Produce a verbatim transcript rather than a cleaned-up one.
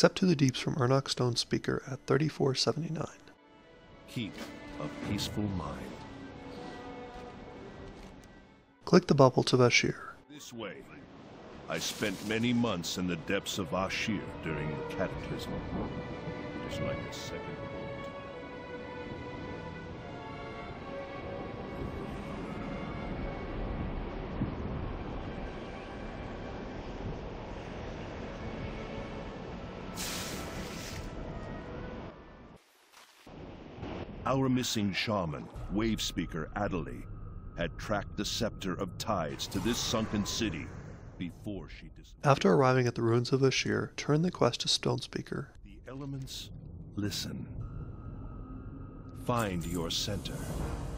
Accept to the deeps from ERUNAK STONESPEAKER at thirty-four seventy-nine. Keep a peaceful mind. Click the bubble to Vashj'ir. This way. I spent many months in the depths of Vashj'ir during the cataclysm. It is like a second world. Our missing shaman, wave speaker Adelaide, had tracked the scepter of tides to this sunken city before she dis- After arriving at the Ruins of Vashj'ir, turn the quest to Stonespeaker. The elements listen. Find your center.